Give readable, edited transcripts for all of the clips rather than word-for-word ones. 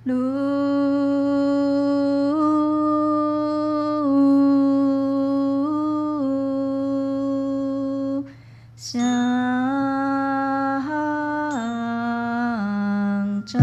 如相照。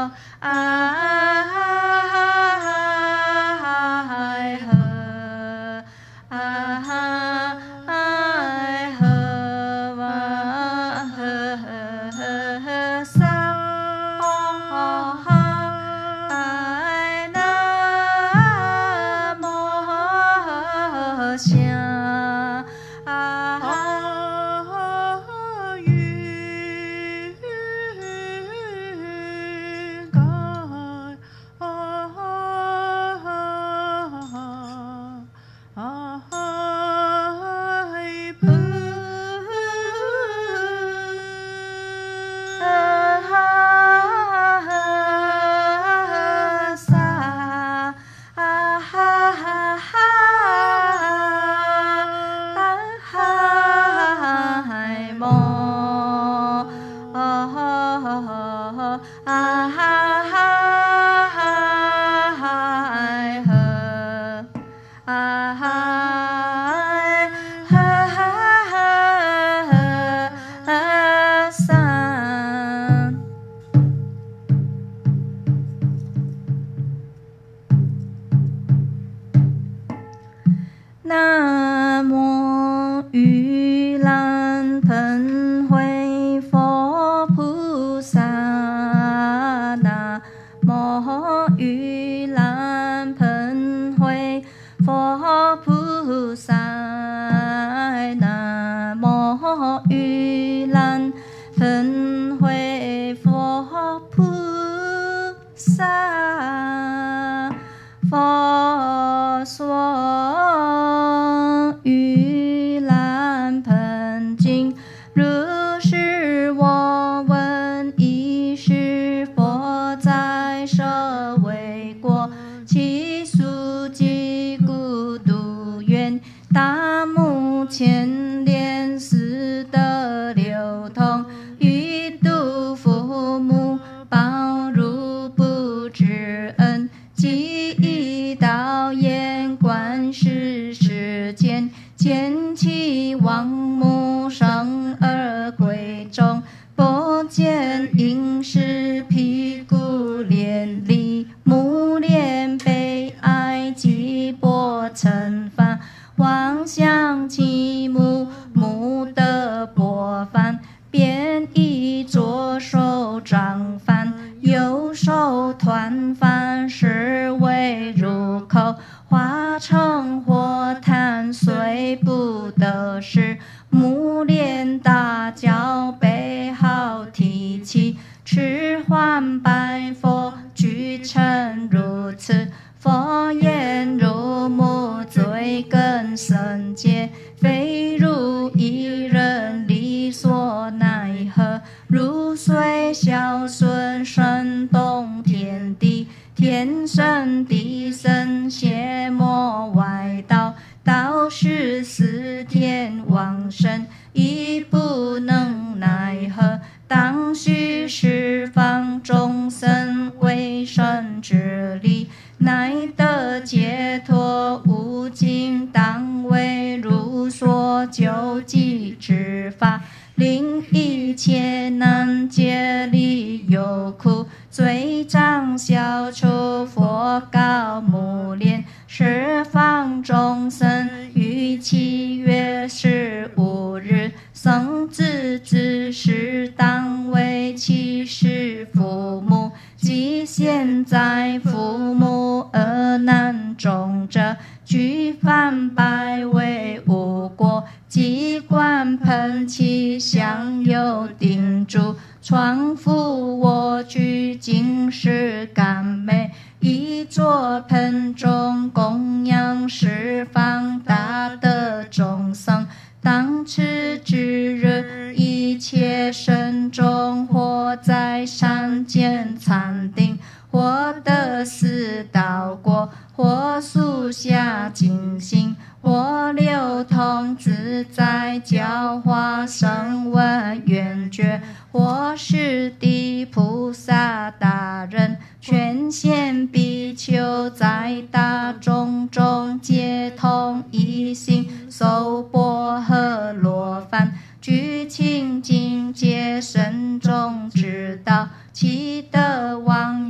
南无玉兰喷慧佛菩萨，南无玉兰喷慧佛菩萨，南无玉兰喷慧佛菩萨，佛说玉兰喷经，如是我闻，一是佛在舍卫国，其数及孤独园，大目犍连四德流通，欲度父母，报如不知恩，即一道眼观世世间，见其王母生而贵重，不见应是毗故连理，目连悲哀及薄尘烦，妄想其母，母得薄烦，便以左手掌饭，右手团饭，是为入口，化成火炭，虽不得食，目连大叫，悲号提起，痴唤白佛，具成如此。佛言：如母罪根深结，非汝一人力所奈何。如虽孝顺，生动天地，天生地生，邪魔外道，道是四天往生，亦不能奈何。当须十方众生为生之力，乃得解脱无尽，当为如所救济之法，令一切难解离忧苦，罪障消除。佛告目连：十方众生于7月15日生子之时，当为其世父母。即现在父母而难种者，具犯百为无过，即观喷气，相有定住，创复我具，尽是甘美，一座盆中供养十方大德众生。当此之日，一切身中，或在山间禅定，或得四道果，或树下静心，或流通自在，教化声闻缘觉，或是地菩萨大人，全显比丘，在大众中皆同一心，受波诃罗梵，具清净界身中之道，其德王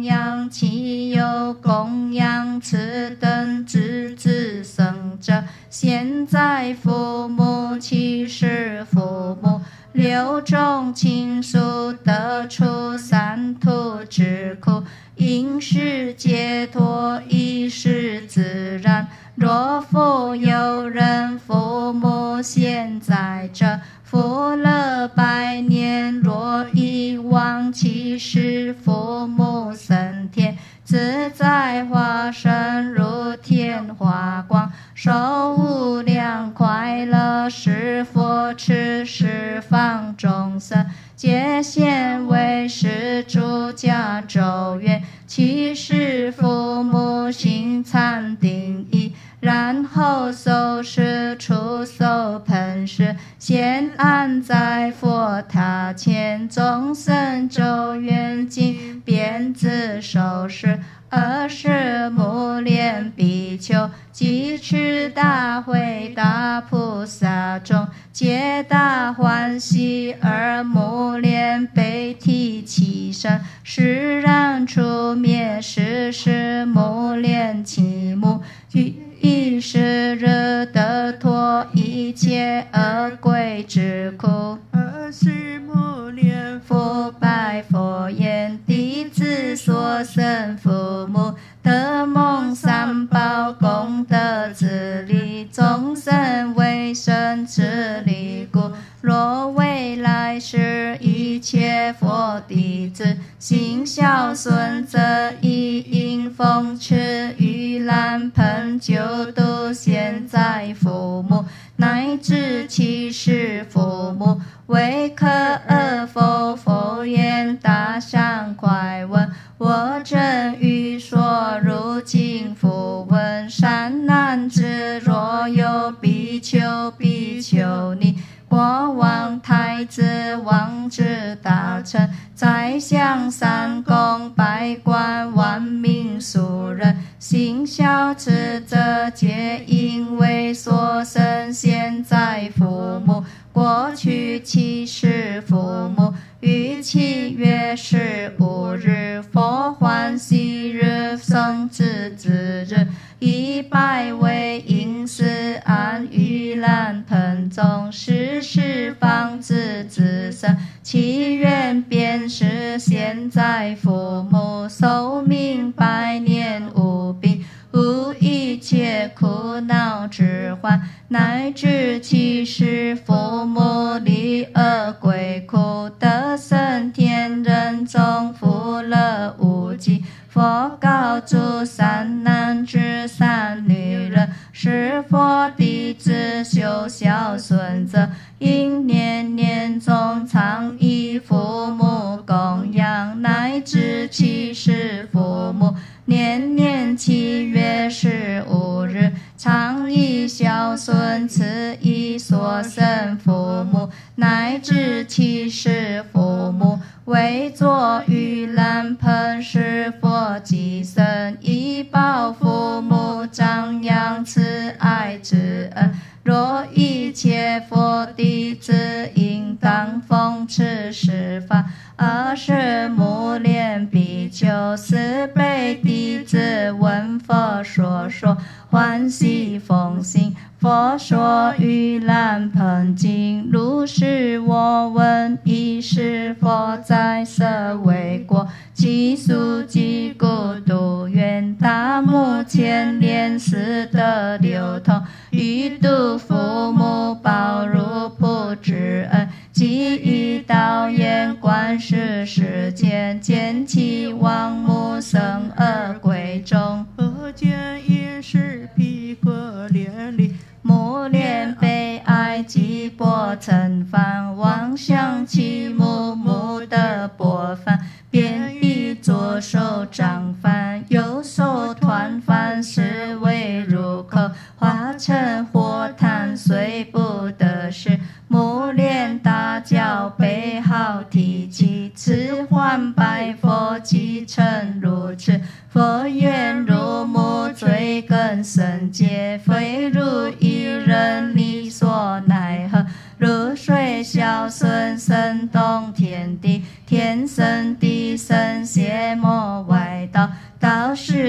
受供养此等之子僧者，现在父母其实父母，六种亲属得出三途之苦，因是解脱亦是自然。若复有人父母现在者，福乐百年，若已亡其实父母升天，自在化身如天华光，受无量快乐，是佛持十方众生，皆现为是诸家咒怨，其实父母心禅定意，然后受持出受盆时，先安在佛塔前，众生咒怨经遍自受持。二是目连比丘，即持大会大菩萨众，皆大欢喜，而目连悲涕其身，释然除灭世目连其目，亦是日得脱一切恶鬼之苦。 二是目连复拜佛言：弟子所生父母，得蒙三宝功德之力，众生为生之力故。若未来世一切佛弟子行孝顺，则以应奉持盂兰盆救度现在父母，乃至其实父母。为可尔否？佛言：大善快问，我真欲说。如今复问，善男子，若有比丘、比丘尼，国王、太子、王子、大臣、宰相、三公、百官、万民、俗人，行孝慈者，皆因为所生现在父母，过去其实父母，于其月十五日，佛欢喜日，生之子日，以百为因思安盂兰盆中，世方之子孙，其愿便是现在父母，寿命百年无病，无一切苦恼之患，乃至其实父母离恶鬼苦，得生天人中，福乐无极。佛告诸善男子、善女人，是佛弟子修孝顺者，应年年中常以父母供养，乃至其实父母，年年七月15日，常以孝顺慈以所生父母，乃至其实父母，为作盂兰盆，是佛即生，以报父母，张扬慈爱之恩。若一切佛弟子，应当奉持十法。二是目连比丘，四辈弟子闻佛所说，欢喜奉行。佛说盂兰盆经，如是我闻，亦是佛在舍卫国，其数及孤独愿，大目犍连四德流通，欲度父母，报如不知恩，即以道言观世世间，见其亡母生恶鬼中， 何见也是彼可怜里， 目连悲哀，寂寞曾犯，妄想其母的薄饭，便以左手掌饭，右手团饭，是为入口，化成火炭，虽不得食。目连大叫，悲号提起，此唤白佛，即成如此。佛言：如母罪根深结，非如一人力所奈何。如水孝顺，生动天地，天生地生，邪魔外道， 到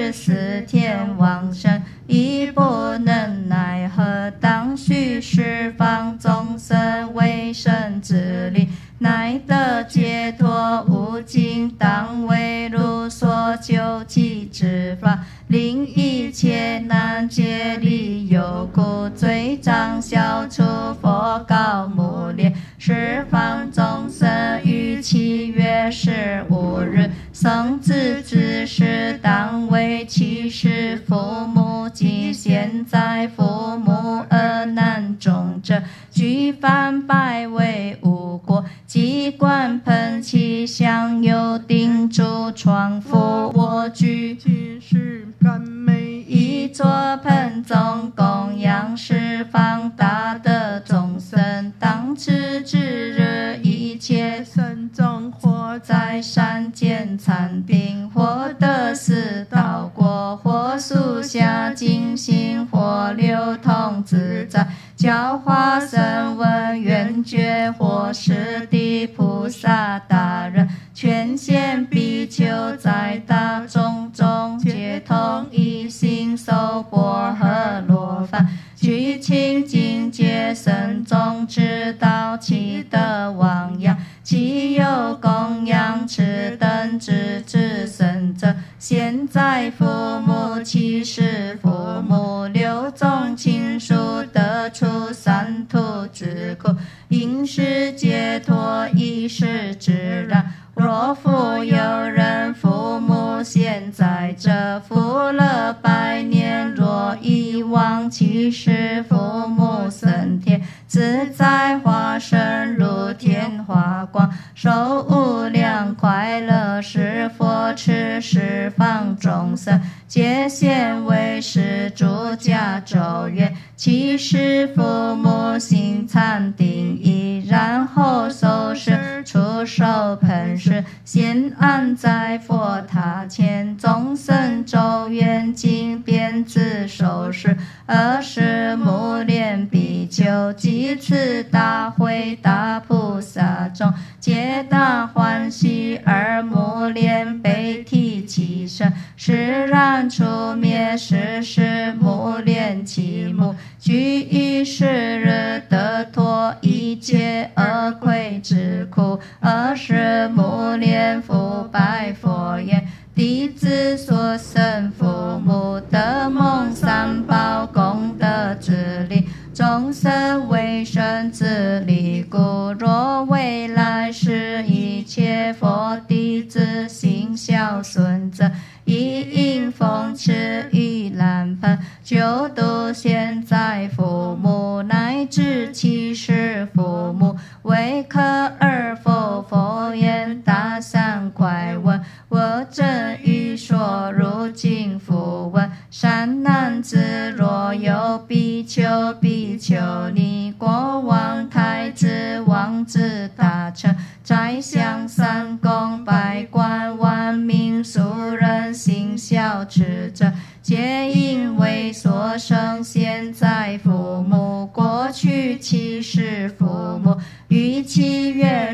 14天往生，亦不能奈何。当须释放众生为生之力，乃得解脱无尽，当为如所求其之法，令一切难解理有故，罪障消除，佛告目连，十方众生于7月15日，僧智之时，当为其师父母及现在父母而难中者，具犯百为无过，即观喷气香油定住床覆卧具， 今世甘美一座盆中供养十方大德众生，当知之日，一切身中活在山间禅定，或得四道果，或树下静心，或流通自在，教化声闻缘觉，或是地菩萨大人，全显比丘在大众中，皆同一心受般荷罗梵，具清净界身中，知道其德王样，其有供养持等之至圣者，现在父母其师父母，六众亲属得出三途之苦，因是解脱一时之然。若复有人父母现在者，福乐百年，若已亡其师父母升天，自在化身如天华光，受无量快乐，是佛持十方众生，皆现为是诸家咒怨，其师父母心禅定意，然后受持出手盆时，先安在佛塔前，众生咒怨经遍自受持，尔时目连比丘及此大会大菩萨众，皆大欢喜，而目连悲涕其身，释然除灭世事，目连其目，具于是日得脱一切恶愧之苦。尔时目连复白佛言：弟子所生父母，得蒙三宝功德之力，众生为生之力故。若未来世一切佛弟子行孝顺者，一应奉持玉兰盆，救度现在父母，乃至其师父母，为可尔否？佛言：大善快问，我正欲说如今复问。善男子，若有比丘、比丘尼、国王、太子、王子、大臣，斋香三供、百官、万民、俗人行孝持者，皆因为所生现在父母，过去其师父母，于7月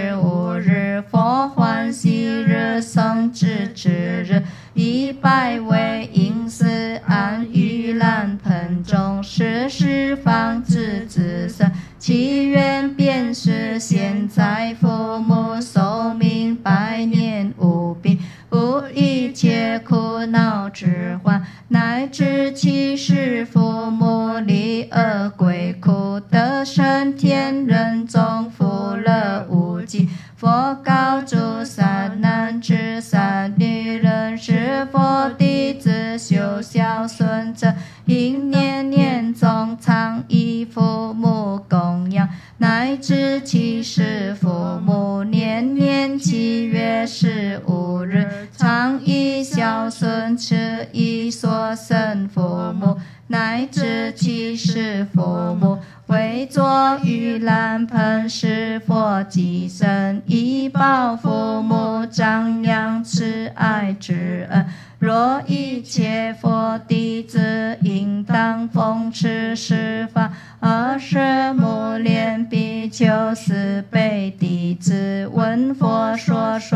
15日，佛欢喜日，僧智之日，以百为因寺，安玉兰盆中，是十方之子孙，其愿便是现在父母寿命百年无病，无一切苦恼之患，乃至其师父母离恶鬼苦，得生天人中，福乐无尽。佛告诸善男子、善女人，是佛弟子修孝顺者，应念念中常以父母供养，乃至其师父母，年年7月15日，常以孝顺持以所生父母，乃至其师父母，为作玉兰盆，是佛济身，以报父母张扬慈爱之恩。若一切佛弟子，应当奉持十法，尔时目连比丘4辈弟子，闻佛说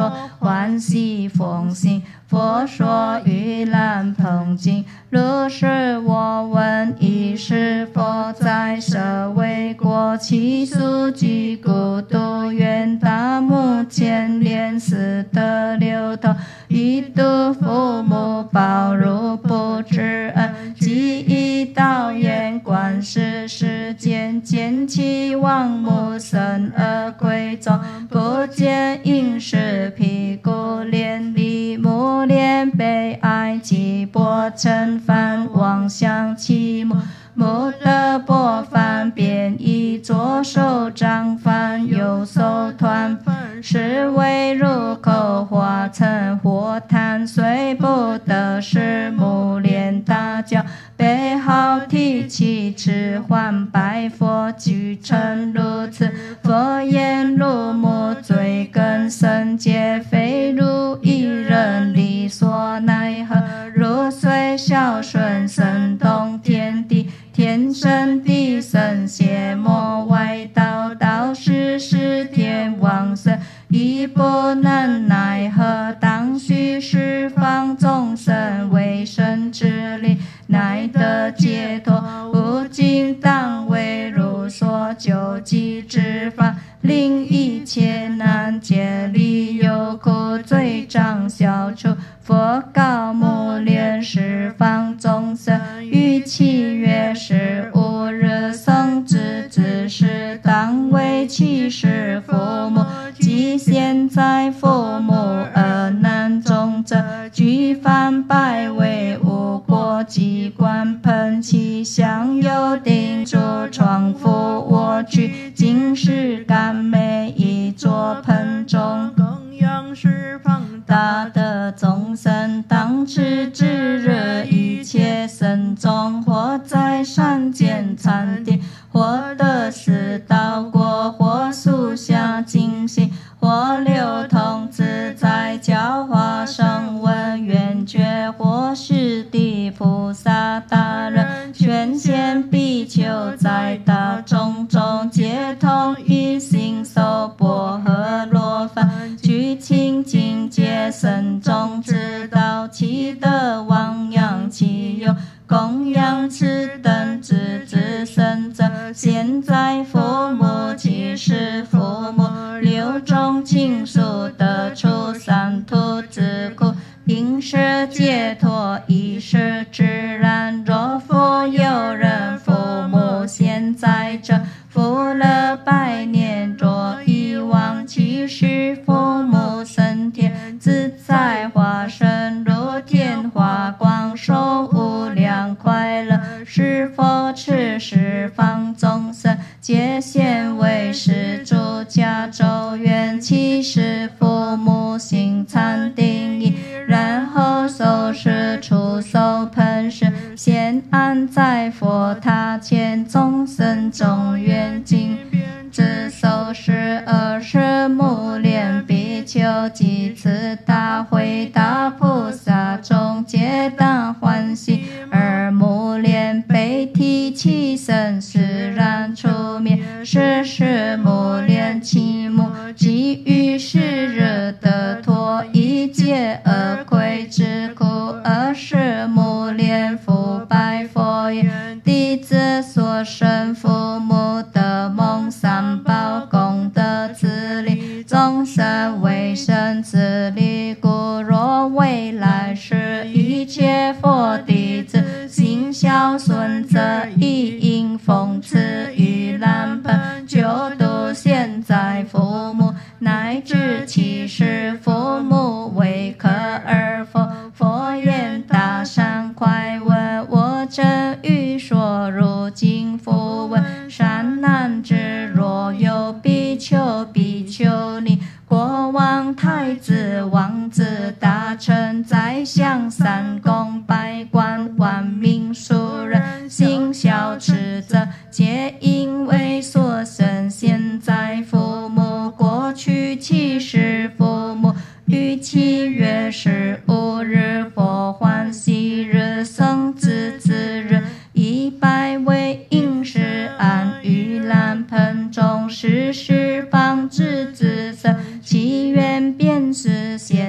欢喜奉行。佛说玉兰盆经，如是我闻。一是佛在舍卫国，其数具孤独愿大目犍连四德流通，一度父母报如不知恩，即以道言观世世间，见其王母生而归宗，不见应是毗孤连理目连悲哀，其波尘梵妄想其母。母德波梵便以左手掌梵右手团梵，是为入口化成火炭，虽不得是目连大教，悲号提起持还拜佛，具成如此。佛言如母罪根深皆非如一人力所奈何，如虽孝顺神通天地，天生地生邪魔外道，道是是天王神，亦不能奈何。当须十方众生为生之力，乃得解脱。无尽当为如所救济之法，令一切难解离忧苦罪障消除。佛告目连十方众生，于其月时五日生之时，当为其是父母。即现在父母而难中者，具梵拜为无过机关喷气，香油定住床覆卧具，今世甘美以作盆中， 供养十方大德众生，当知之日，一切僧众，或在山间禅定，或得四道果，或树下静心，或流通自在教化声闻缘觉，或是地菩萨大人，全贤比丘在大众中，皆同一心受波诃罗梵，具清净皆僧众知道，其德汪洋其用，供养此等之子僧者，现在父母即是父母，六种亲属得出三途之苦，应是解脱，亦是自然。若复有人父母现在者，福乐百年；若已亡，其是父母升天，自在化身，如天华光，受无量快乐。是佛持十方众生，皆现为施主家咒愿，其是父母行禅定意，然后受持出手喷施，先安在佛塔前，众生众愿精自受持20目连比丘，即此大会大菩萨众，皆当欢喜。而目连被提起身，释然出面，是目连其母，即于是日得脱一切恶愧之苦。是目连复拜佛言：弟子所生父母得蒙三宝功德自利，众生为生自利故，若未来世一切佛弟子行孝顺者，亦应奉持玉兰盆，救度现在父母，乃至其世父母为可而佛。佛言：大善快闻，我真欲说如今复闻。善男子，若有比丘、比丘尼、国王、太子、王子、大臣、宰相、三公、百官、万民、庶人，行孝持者，皆因为所生现在父母，过去其世父母，于其月时5日，佛欢喜日生之日，以百为应时安玉兰盆中，是十方之子僧，其愿便是现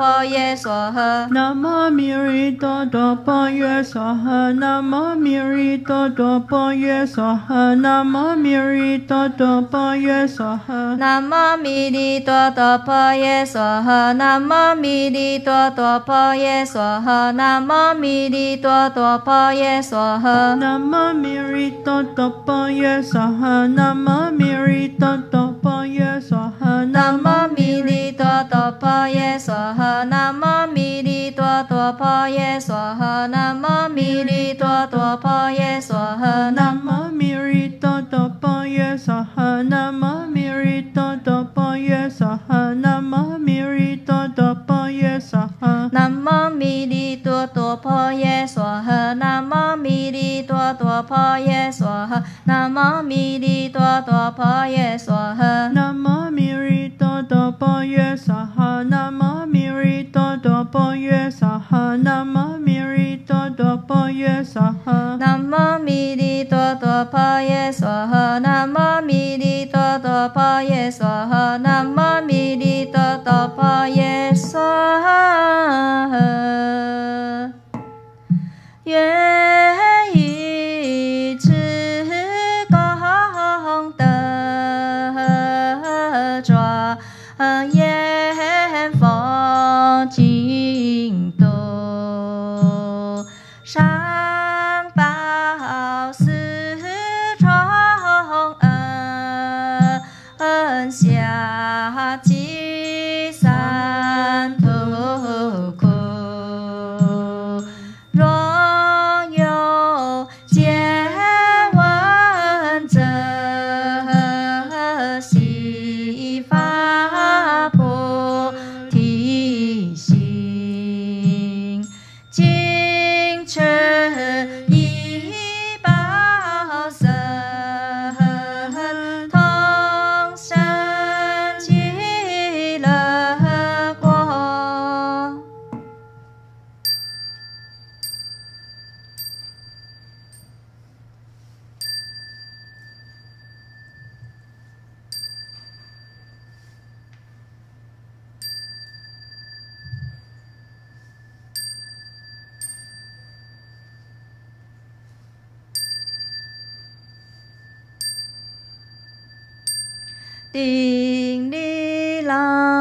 婆耶娑诃。 南无密栗多多波耶娑诃。南无密栗多多波耶娑诃。南无密栗多多波耶娑诃。 南无密栗多多婆耶娑诃。南无密栗多多婆耶娑诃。南无密栗多多婆耶娑诃。 南无密栗多多波耶娑诃。南无密栗多多波耶娑诃。 南无密栗多多婆耶娑诃。南无密栗多多婆耶娑诃。南无密栗多多婆耶娑诃。 南无密栗多多波耶娑诃。南无密栗多多波耶娑诃。南无密栗多多波耶娑诃。 南无密栗多多婆耶娑诃。南无密栗多多婆耶娑诃。南无密栗多多婆耶娑诃。 南无密栗多多波耶娑诃。南无密栗多多波耶娑诃。南无密栗多多波耶娑诃。 南无密栗多多婆耶娑诃。南无密栗多多婆耶娑诃。南无密栗多多婆耶娑诃。愿以此功德庄严佛净土，上报四重恩，下济三途苦。若有见闻者，悉发菩提心，尽持一报身，同生极乐国。顶礼郎。